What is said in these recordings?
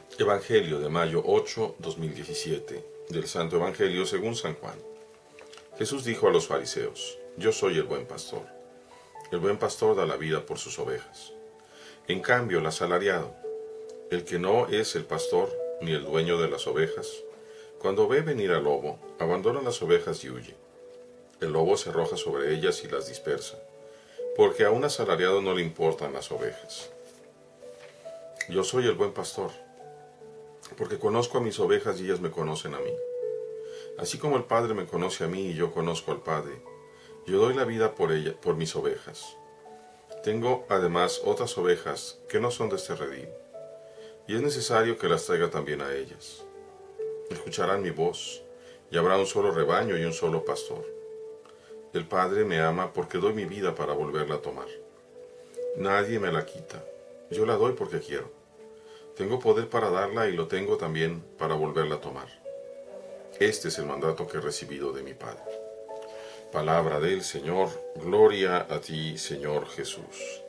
Evangelio de mayo 8, 2017, del Santo Evangelio según San Juan. Jesús dijo a los fariseos: Yo soy el buen pastor. El buen pastor da la vida por sus ovejas. En cambio, el asalariado, el que no es el pastor ni el dueño de las ovejas, cuando ve venir al lobo, abandona las ovejas y huye. El lobo se arroja sobre ellas y las dispersa, porque a un asalariado no le importan las ovejas. Yo soy el buen pastor, porque conozco a mis ovejas y ellas me conocen a mí. Así como el Padre me conoce a mí y yo conozco al Padre, yo doy la vida por mis ovejas. Tengo además otras ovejas que no son de este redil, y es necesario que las traiga también a ellas. Escucharán mi voz, y habrá un solo rebaño y un solo pastor. El Padre me ama porque doy mi vida para volverla a tomar. Nadie me la quita, yo la doy porque quiero. Tengo poder para darla y lo tengo también para volverla a tomar. Este es el mandato que he recibido de mi Padre. Palabra del Señor, gloria a ti, Señor Jesús.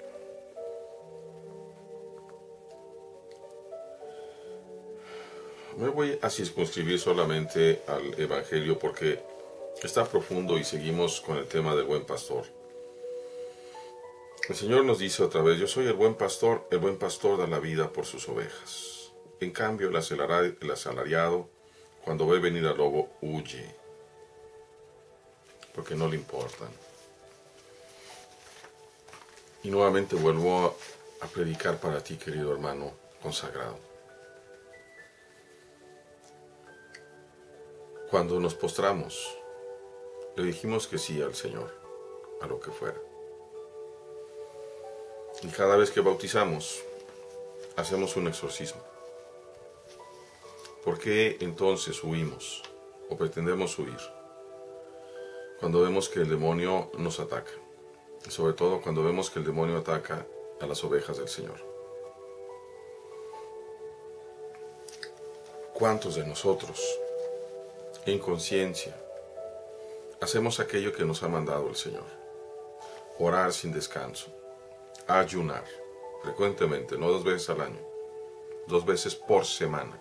Me voy a circunscribir solamente al Evangelio porque está profundo y seguimos con el tema del buen pastor. El Señor nos dice otra vez: yo soy el buen pastor da la vida por sus ovejas. En cambio, el asalariado, cuando ve venir al lobo, huye, porque no le importan. Y nuevamente vuelvo a predicar para ti, querido hermano consagrado. Cuando nos postramos, le dijimos que sí al Señor, a lo que fuera. Y cada vez que bautizamos, hacemos un exorcismo. ¿Por qué entonces huimos o pretendemos huir? Cuando vemos que el demonio nos ataca. Y sobre todo cuando vemos que el demonio ataca a las ovejas del Señor. ¿Cuántos de nosotros, en conciencia, hacemos aquello que nos ha mandado el Señor? Orar sin descanso. Ayunar, frecuentemente, no 2 veces al año, 2 veces por semana.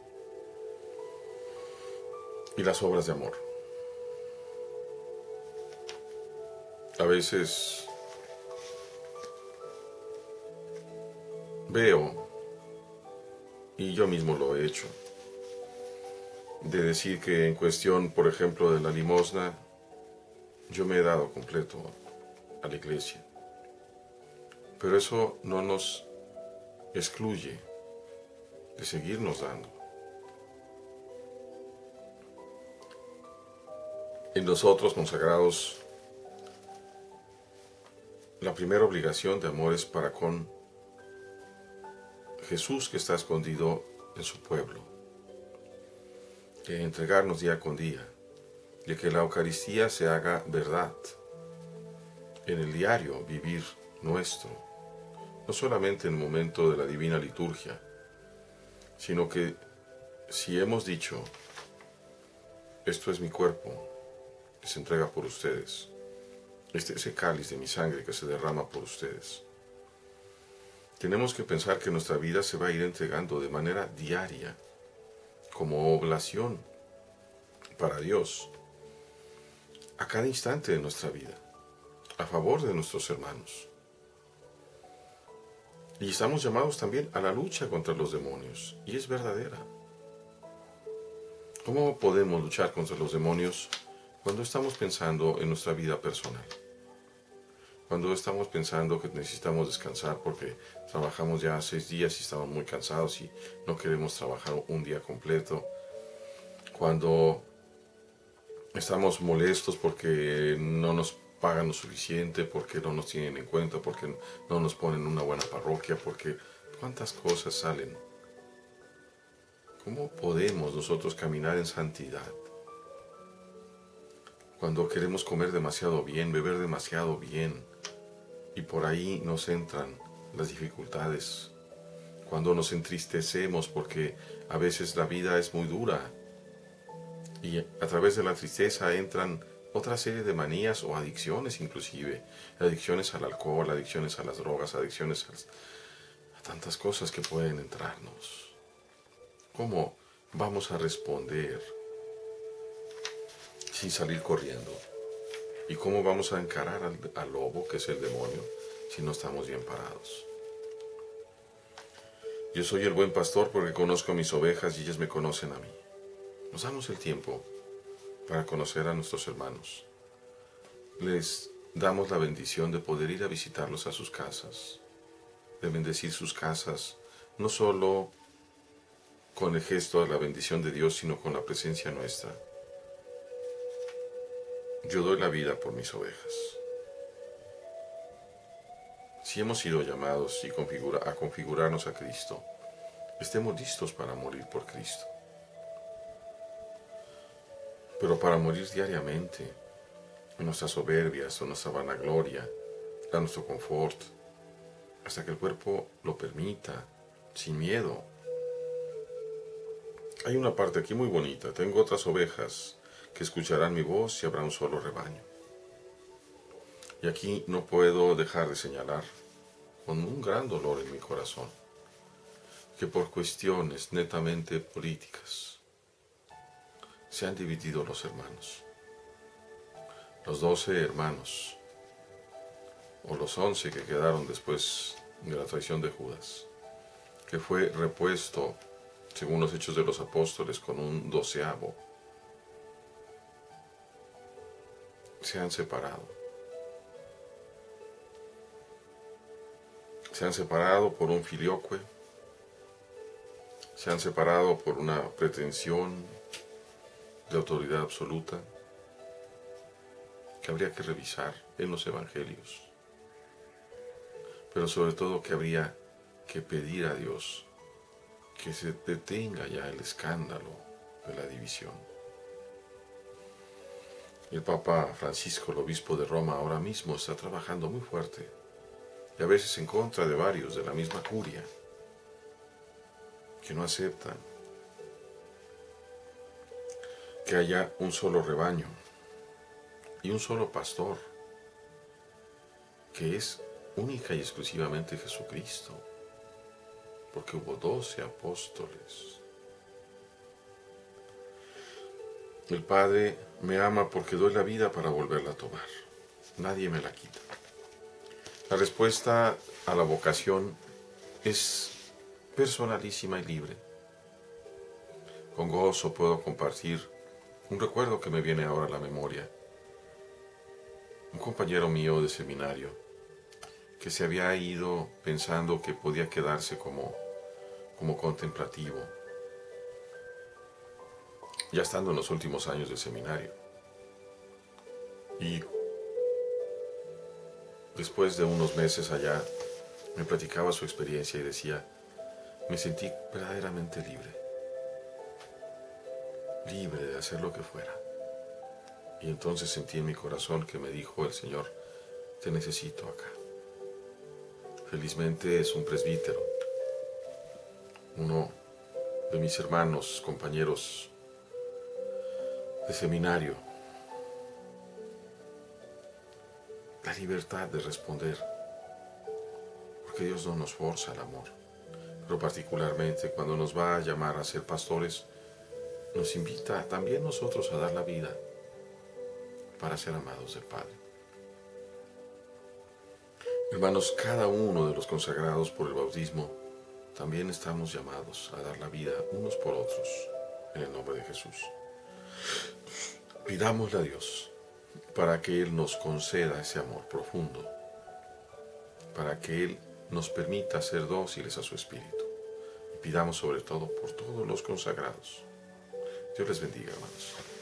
Y las obras de amor. A veces veo, y yo mismo lo he hecho, de decir que en cuestión, por ejemplo, de la limosna, yo me he dado completo a la iglesia. Pero eso no nos excluye de seguirnos dando. En nosotros consagrados, la primera obligación de amor es para con Jesús, que está escondido en su pueblo. Que entregarnos día con día, de que la Eucaristía se haga verdad en el diario vivir nuestro. No solamente en el momento de la divina liturgia, sino que si hemos dicho, esto es mi cuerpo, que se entrega por ustedes, este es el cáliz de mi sangre que se derrama por ustedes, tenemos que pensar que nuestra vida se va a ir entregando de manera diaria, como oblación para Dios, a cada instante de nuestra vida, a favor de nuestros hermanos. Y estamos llamados también a la lucha contra los demonios, y es verdadera. ¿Cómo podemos luchar contra los demonios cuando estamos pensando en nuestra vida personal? Cuando estamos pensando que necesitamos descansar porque trabajamos ya 6 días y estamos muy cansados y no queremos trabajar un día completo. Cuando estamos molestos porque no nos pagan lo suficiente, porque no nos tienen en cuenta, porque no nos ponen una buena parroquia, porque cuántas cosas salen. ¿Cómo podemos nosotros caminar en santidad cuando queremos comer demasiado bien, beber demasiado bien, y por ahí nos entran las dificultades? Cuando nos entristecemos porque a veces la vida es muy dura y a través de la tristeza entran otra serie de manías o adicciones, inclusive adicciones al alcohol, adicciones a las drogas, adicciones a tantas cosas que pueden entrarnos. ¿Cómo vamos a responder sin salir corriendo? ¿Y cómo vamos a encarar al lobo, que es el demonio, si no estamos bien parados? Yo soy el buen pastor porque conozco a mis ovejas y ellas me conocen a mí. Nos damos el tiempo para conocer a nuestros hermanos. Les damos la bendición de poder ir a visitarlos a sus casas, de bendecir sus casas, no solo con el gesto de la bendición de Dios, sino con la presencia nuestra. Yo doy la vida por mis ovejas. Si hemos sido llamados a configurarnos a Cristo, estemos listos para morir por Cristo. Pero para morir diariamente, en nuestras soberbias o nuestra vanagloria, a nuestro confort, hasta que el cuerpo lo permita, sin miedo. Hay una parte aquí muy bonita. Tengo otras ovejas que escucharán mi voz y habrá un solo rebaño. Y aquí no puedo dejar de señalar, con un gran dolor en mi corazón, que por cuestiones netamente políticas se han dividido los hermanos. Los 12 hermanos, o los 11 que quedaron después de la traición de Judas, que fue repuesto, según los Hechos de los Apóstoles, con un 12avo, se han separado. Se han separado por un filioque, se han separado por una pretensión de autoridad absoluta que habría que revisar en los evangelios, pero sobre todo que habría que pedir a Dios que se detenga ya el escándalo de la división. El Papa Francisco, el obispo de Roma, ahora mismo está trabajando muy fuerte, y a veces en contra de varios de la misma curia, que no aceptan que haya un solo rebaño y un solo pastor, que es única y exclusivamente Jesucristo, porque hubo 12 apóstoles. El Padre me ama porque doy la vida para volverla a tomar. Nadie me la quita. La respuesta a la vocación es personalísima y libre. Con gozo puedo compartir un recuerdo que me viene ahora a la memoria. Un compañero mío de seminario que se había ido pensando que podía quedarse como contemplativo, ya estando en los últimos años del seminario. Y después de unos meses allá, me platicaba su experiencia y decía, me sentí verdaderamente libre de hacer lo que fuera. Y entonces sentí en mi corazón que me dijo el Señor, te necesito acá. Felizmente es un presbítero, uno de mis hermanos, compañeros de seminario. La libertad de responder, porque Dios no nos forza el amor, pero particularmente cuando nos va a llamar a ser pastores, nos invita también nosotros a dar la vida para ser amados del Padre. Hermanos, cada uno de los consagrados por el bautismo también estamos llamados a dar la vida unos por otros en el nombre de Jesús. Pidámosle a Dios para que Él nos conceda ese amor profundo, para que Él nos permita ser dóciles a su Espíritu. Y pidamos sobre todo por todos los consagrados. Dios les bendiga, hermanos.